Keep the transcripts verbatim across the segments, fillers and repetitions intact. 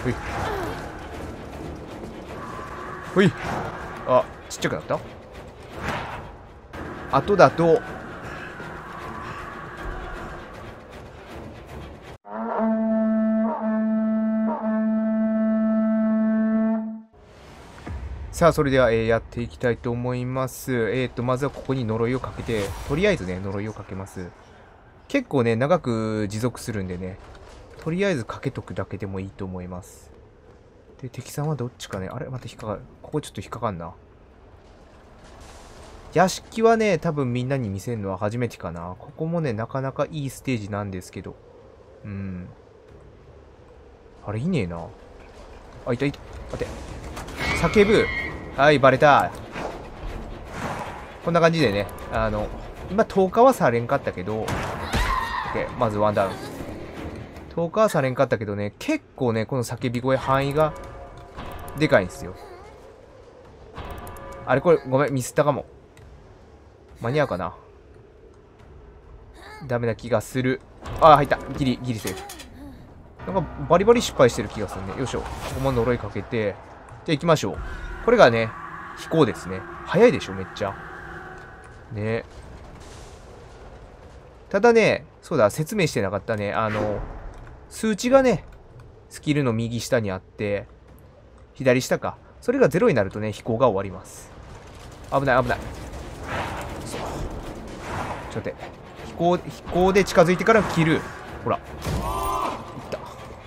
ほいほい。あ、ちっちゃくなった。後だとさあ、それでは、えー、やっていきたいと思います。えっと、まずはここに呪いをかけて、とりあえずね、呪いをかけます。結構ね、長く持続するんでね、とりあえずかけとくだけでもいいと思います。で、敵さんはどっちかね、あれまた引っかかる。ここちょっと引っかかんな。屋敷はね、多分みんなに見せるのは初めてかな。ここもね、なかなかいいステージなんですけど。うん。あれ、いねえな。あ、いたいた。待て。叫ぶ。はい、バレた。こんな感じでね、あの、今投下はされんかったけど、OK、まずワンダウン。投下はされんかったけどね、結構ね、この叫び声範囲がでかいんですよ。あれこれ、ごめん、ミスったかも。間に合うかな。ダメな気がする。ああ、入った。ギリ、ギリセーフ。なんかバリバリ失敗してる気がするね。よいしょ。ここも呪いかけて。じゃあ行きましょう。これがね、飛行ですね。早いでしょ、めっちゃ。ね。ただね、そうだ、説明してなかったね。あの、数値がね、スキルの右下にあって、左下か。それがゼロになるとね、飛行が終わります。危ない、危ない。そう。ちょっと待って。飛行、飛行で近づいてから切る。ほら。いった。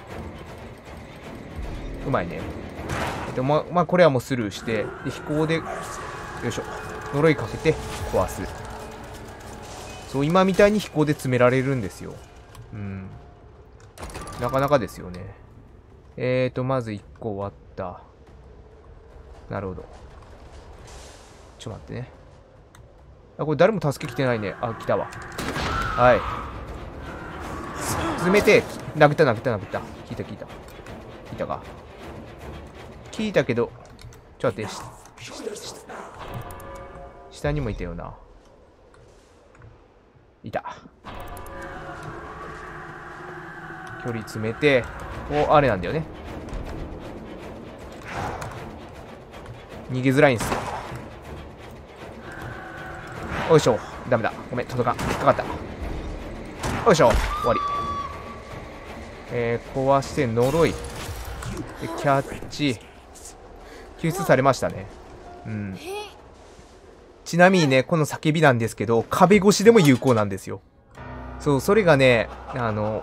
うまいね。でも、まあ、これはもうスルーして、で、飛行で、よいしょ。呪いかけて壊す。そう、今みたいに飛行で詰められるんですよ。うん。なかなかですよね。えーと、まずいっこ終わった。なるほど。ちょっと待ってね。あ、これ誰も助け来てないね。あ、来たわ。はい。詰めて、殴った、殴った、殴った。聞いた、聞いた。聞いたか。聞いたけど、ちょっと待って。下にもいたよな。いた。距離詰めて、お、あれなんだよね。逃げづらいんですよ。よいしょ。ダメだ。ごめん、届かん。引っかかった。よいしょ。終わり。えー、壊して呪い。で、キャッチ。救出されましたね。うん。ちなみにね、この叫びなんですけど、壁越しでも有効なんですよ。そう、それがね、あの、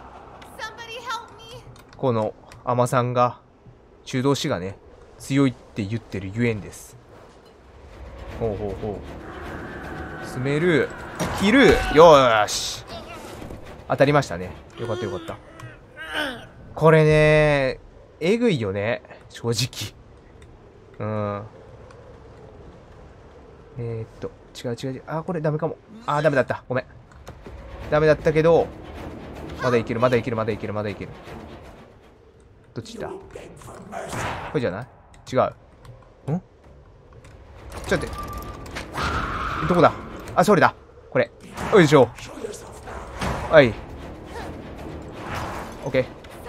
この、アマさんが、中道士がね、強いって言ってるゆえんです。ほうほうほう。詰める。切る。よーし。当たりましたね。よかったよかった。これね、えぐいよね。正直。うん。えー、っと、違う違う違う。あ、これダメかも。あ、ダメだった。ごめん。ダメだったけど、まだいける、まだいける、まだいける、まだいける。どっちだ？これじゃない？違う。ん？ちょっと待って。どこだ？あ、それだ。これ。よいしょ。はい。オッケー。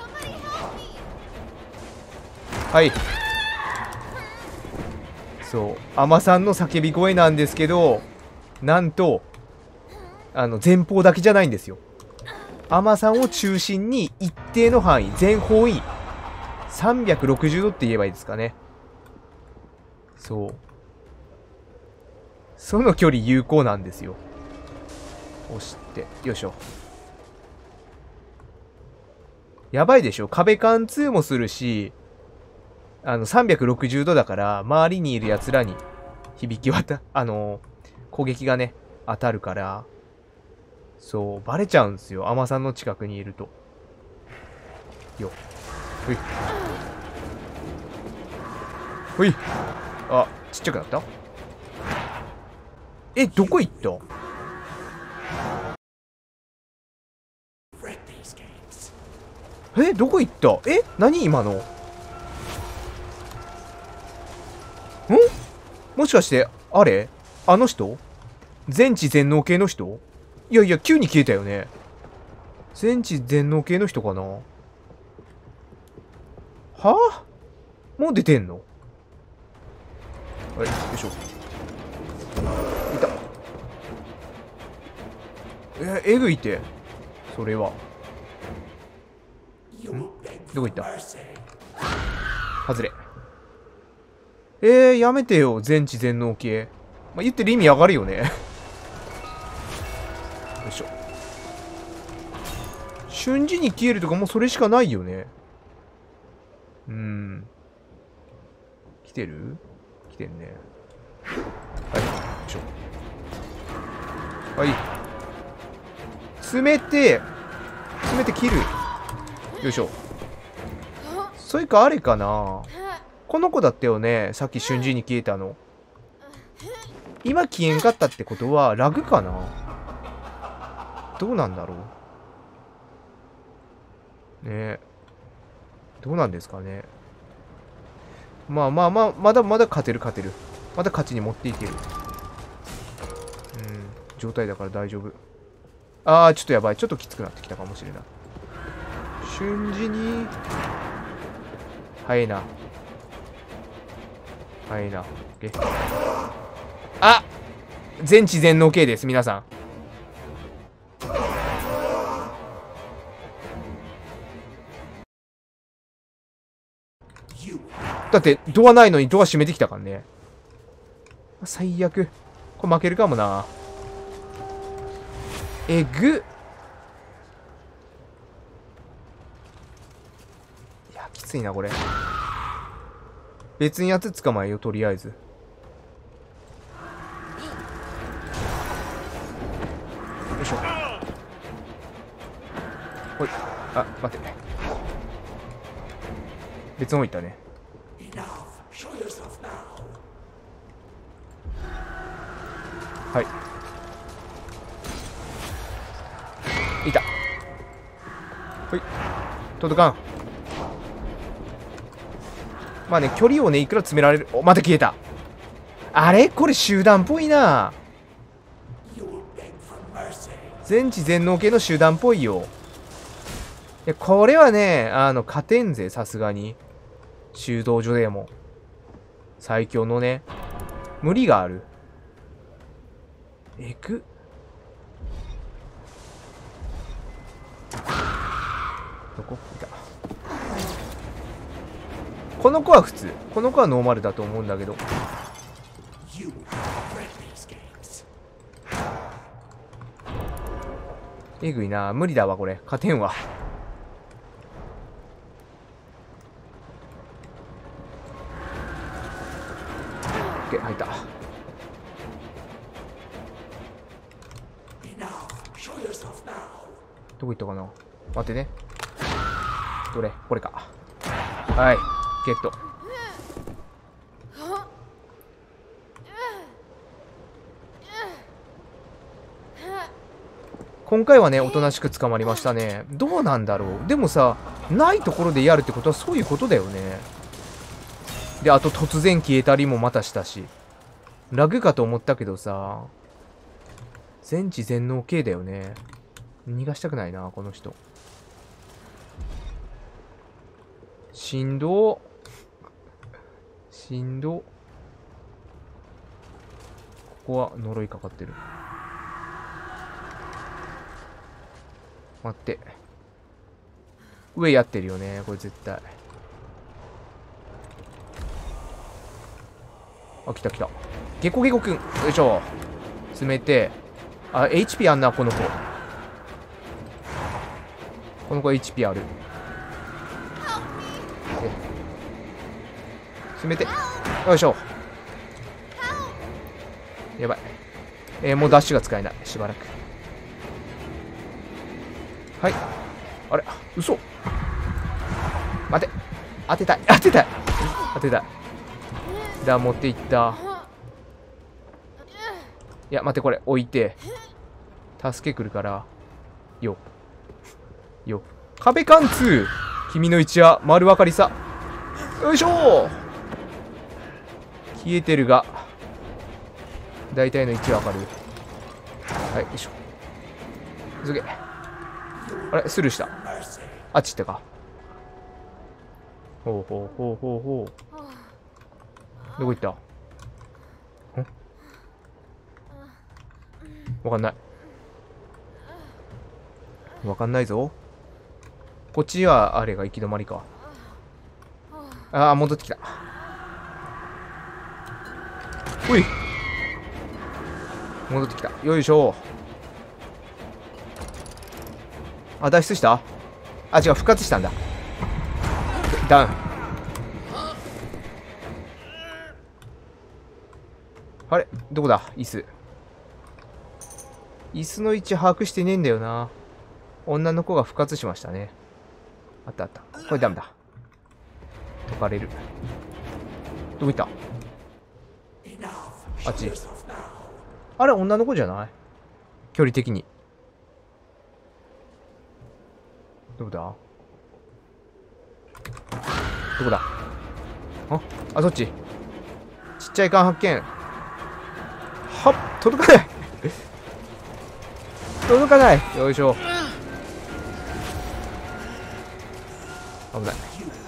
はい。そう。アマさんの叫び声なんですけど、なんと、あの、前方だけじゃないんですよ。アマさんを中心に一定の範囲、全方位、さんびゃくろくじゅうどって言えばいいですかね。そう。その距離有効なんですよ。押して、よいしょ。やばいでしょ？壁貫通もするし、あの、さんびゃくろくじゅうどだから、周りにいる奴らに響き渡、あのー、攻撃がね、当たるから、そう、バレちゃうんですよ。アマさんの近くにいると。よ。ほい。ほい。あ、ちっちゃくなった？え、どこ行った？え、どこ行った？え、何今の？ん？もしかして、あれ？あの人？全知全能系の人？いやいや、急に消えたよね。全知全能系の人かな？ はあ、もう出てんの？はい、よいしょ。いた。え、えぐいて。それは。ん？どこ行った？外れ。えー、やめてよ。全知全能系。まあ、言ってる意味わかるよね。よいしょ。瞬時に消えるとかもうそれしかないよね。うーん。来てる？来てんね。はい。よいしょ。はい。詰めて、詰めて切る。よいしょ。それかあれかな。この子だったよね。さっき瞬時に消えたの。今消えんかったってことは、ラグかな？どうなんだろうねえ。どうなんですかね。まあまあまあ、まだまだ勝てる勝てる。まだ勝ちに持っていける。うん、状態だから大丈夫。ああ、ちょっとやばい。ちょっときつくなってきたかもしれない。瞬時に。早いな。早いな。あ、全知全能系です、皆さん。だって、ドアないのにドア閉めてきたからね。最悪。これ負けるかもな。えぐっ。いや、きついな、これ。別にやつ捕まえよう、とりあえず。よいしょ。ほい。あ、待って。別の方行ったね。はい。いた。ほい。届かん。まあね、距離をね、いくら詰められる。お、また消えた。あれこれ集団っぽいな。全知全能系の集団っぽいよ。いや、これはね、あの、勝てんぜ、さすがに。修道所でも。最強のね、無理がある。えぐ。どこいた。この子は普通。この子はノーマルだと思うんだけど。えぐいな。無理だわ、これ。勝てんわ。オッケー、入った。どこ行ったかな。待ってね。どれこれか。はい。ゲット。今回はね、おとなしく捕まりましたね。どうなんだろう。でもさ、ないところでやるってことはそういうことだよね。で、あと突然消えたりもまたしたし。ラグかと思ったけどさ、全知全能系だよね。逃がしたくないな、この人。しんど。しんど。ここは呪いかかってる。待って。上やってるよね、これ絶対。あ、来た来た。ゲコゲコくん。よいしょ。詰めて。あ、エイチピー あんな、この子。この子 エイチピー ある。詰めて。よいしょ。やばい。えー、もうダッシュが使えない。しばらく。はい。あれ嘘。待て。当てたい。当てたい。当てたい。だ、持っていった。いや、待って、これ、置いて。助け来るから。よ。よ。壁貫通。君の位置は丸分かりさ。よいしょ。消えてるが。大体の位置わかる。はい、よいしょ。すげえ。あれ、スルーした。あっち行ったか。 ほうほうほうほうほう。どこ行った？ん？わかんない。わかんないぞ。こっちはあれが行き止まりか。ああ、戻ってきた。ほい。戻ってきた。よいしょ。あ、脱出した？あ、違う、復活したんだ。ダウン。あれどこだ椅子。椅子の位置把握してねえんだよな。女の子が復活しましたね。あったあった。これダメだ。解かれる。どこ行った？あっち。あれ女の子じゃない？距離的に。どこだ？どこだ？ああ、そっち。ちっちゃい缶発見。はっ、届かない届かない。よいしょ。危ない。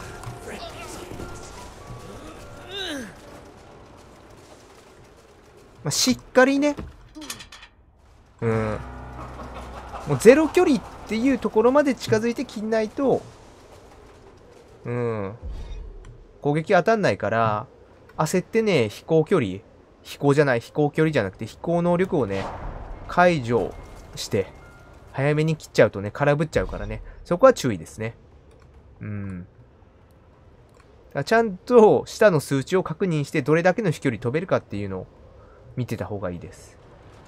まあ、しっかりね。うん。もうゼロ距離っていうところまで近づいて切んないと、うん。攻撃当たんないから、焦ってね、飛行距離、飛行じゃない、飛行距離じゃなくて飛行能力をね、解除して、早めに切っちゃうとね、空振っちゃうからね、そこは注意ですね。うん。ちゃんと下の数値を確認して、どれだけの飛距離飛べるかっていうのを見てた方がいいです。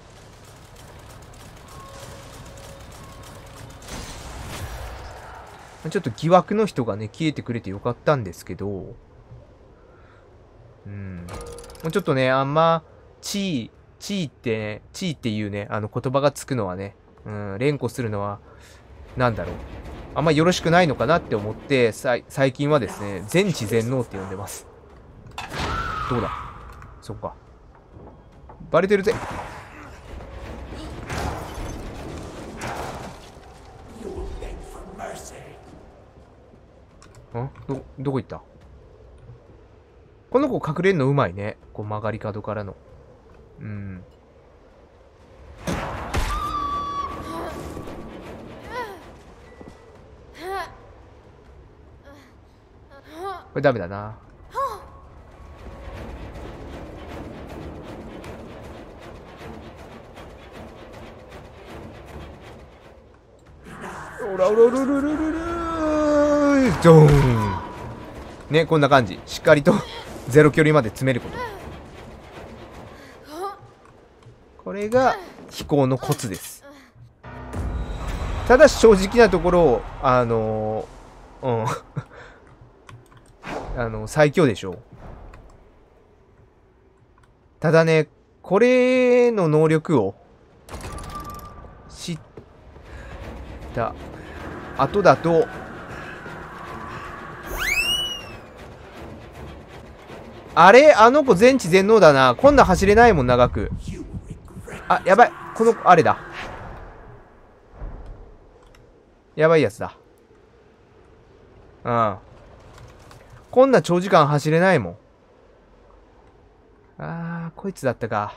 ちょっと疑惑の人がね、消えてくれてよかったんですけど、うん。もうちょっとね、あんま、地位、地位ってね、地位っていうね、あの言葉がつくのはね、うん、連呼するのは、なんだろう。あんまよろしくないのかなって思って、さい最近はですね、全知全能って呼んでます。どうだ？そっか。バレてるぜ。ん？ど、どこ行った？この子隠れんのうまいね。こう曲がり角からの。うん。これダメだな。おらおらおらおらおらおらドーン。ね、こんな感じ。しっかりとゼロ距離まで詰めること。これが飛行のコツです。ただ正直なところ、あのー、うん。あの、最強でしょう。ただね、これの能力を知った後だと、あれあの子全知全能だな。今度走れないもん、長く。あ、やばい。この子、あれだ。やばいやつだ。うん。こんな長時間走れないもん。あー、こいつだったか。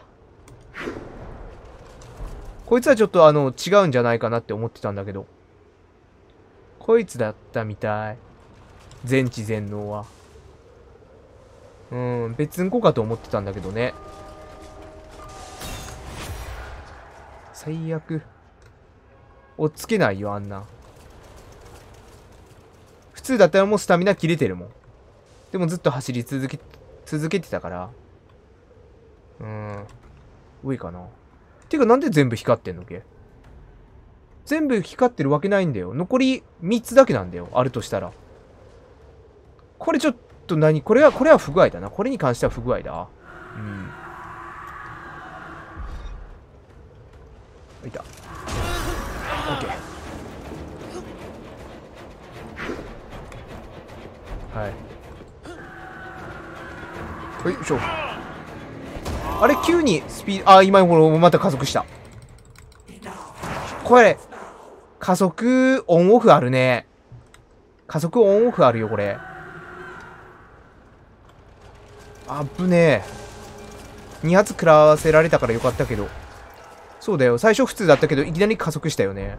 こいつはちょっとあの、違うんじゃないかなって思ってたんだけど。こいつだったみたい。全知全能は。うん、別ん子かと思ってたんだけどね。最悪。追っつけないよ、あんな。普通だったらもうスタミナ切れてるもん。でもずっと走り続け、続けてたから。うん。上かな。てかなんで全部光ってんのけ？全部光ってるわけないんだよ。残りみっつだけなんだよ。あるとしたら。これちょっと何これは、これは不具合だな。これに関しては不具合だ。うん。いた。オッケー。はい。よいしょ。あれ、急にスピード、あ、今このまた加速した。これ、加速オンオフあるね。加速オンオフあるよ、これ。 あぶねえ。に発食らわせられたからよかったけど。そうだよ。最初普通だったけど、いきなり加速したよね。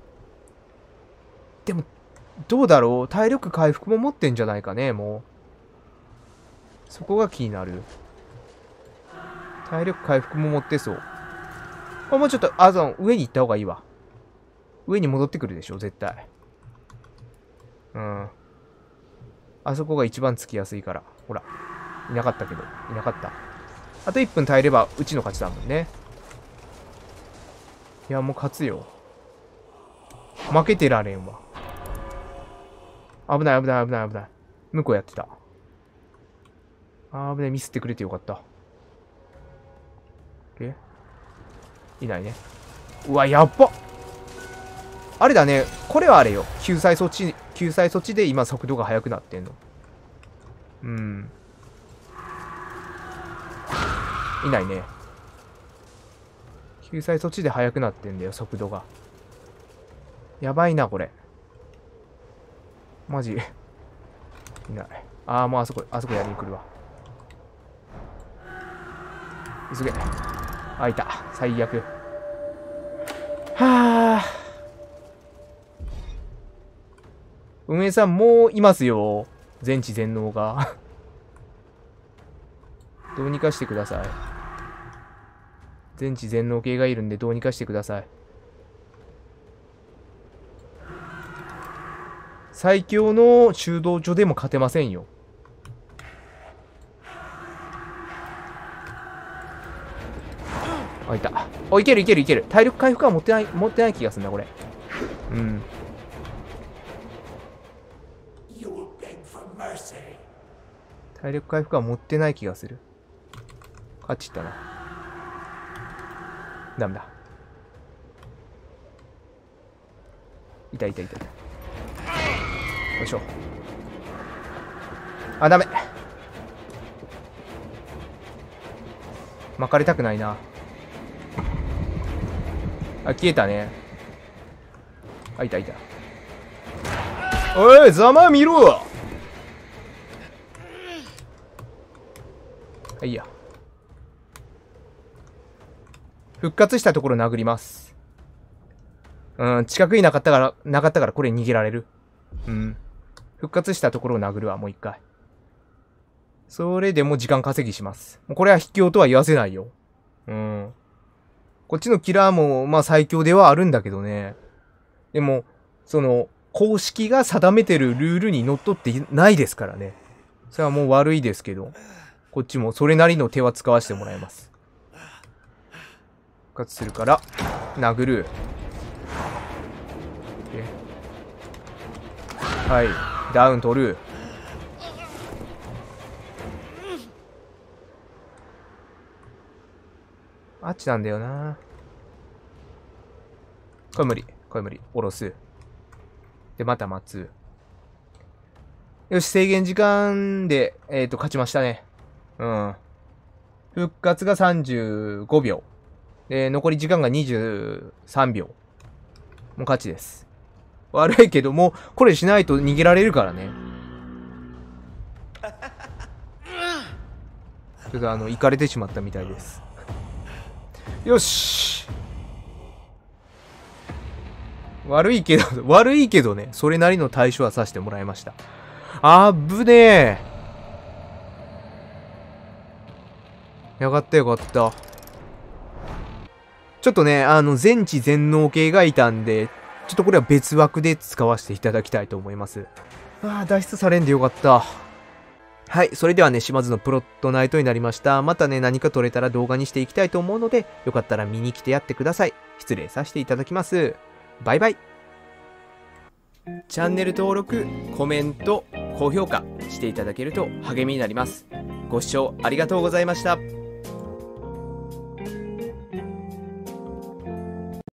でも、どうだろう。体力回復も持ってんじゃないかね、もう。そこが気になる。体力回復も持ってそう。あ、もうちょっと、あ、その、上に行った方がいいわ。上に戻ってくるでしょ、絶対。うん。あそこが一番つきやすいから。ほら。いなかったけど。いなかった。あといっぷん耐えれば、うちの勝ちだもんね。いや、もう勝つよ。負けてられんわ。危ない危ない危ない危ない。向こうやってた。あー危ない、ミスってくれてよかった。えいないね。うわ、やっば。あれだね。これはあれよ。救済措置、救済措置で今速度が速くなってんの。うん。いないね。救済措置で速くなってんだよ、速度が。やばいな、これ。マジ。いない。ああ、もうあそこ、あそこやりに来るわ。急げ。あ、いた。最悪。はあ。運営さん、もういますよ。全知全能が。どうにかしてください。全知全能系がいるんで、どうにかしてください。最強の修道女でも勝てませんよ。あ、いた。お、いけるいけるいける。体力回復は持ってない、持ってない気がするな、これ。うん。体力回復は持ってない気がする。勝ちったな。ダメだ。いたいたいたいた。よいしょ。あ、ダメ。巻かれたくないな。あ、消えたね。あ、いたいた。おい、ざまみろ。はい、いいや。復活したところ殴ります。うん、近くになかったから、なかったからこれ逃げられる。うん。復活したところを殴るわ、もう一回。それでも時間稼ぎします。もうこれは卑怯とは言わせないよ。うん。こっちのキラーも、まあ最強ではあるんだけどね。でも、その、公式が定めてるルールにのっとってないですからね。それはもう悪いですけど、こっちもそれなりの手は使わせてもらいます。復活するから、殴る。はい。ダウン取る。あっちなんだよな。これ無理。これ無理。下ろす。で、また待つ。よし、制限時間で、えっと、勝ちましたね。うん。復活がさんじゅうごびょう。で、残り時間がにじゅうさんびょう。もう勝ちです。悪いけども、これしないと逃げられるからね。ちょっとあの、行かれてしまったみたいです。よし。悪いけど、悪いけどね、それなりの対処はさせてもらいました。あぶねえ。よかったよかった。ちょっとね、あの、全知全能系がいたんで、ちょっとこれは別枠で使わせていただきたいと思います。ああ、脱出されんでよかった。はい、それではね、島津のプロットナイトになりました。またね、何か撮れたら動画にしていきたいと思うので、よかったら見に来てやってください。失礼させていただきます。バイバイ。チャンネル登録、コメント、高評価していただけると励みになります。ご視聴ありがとうございました。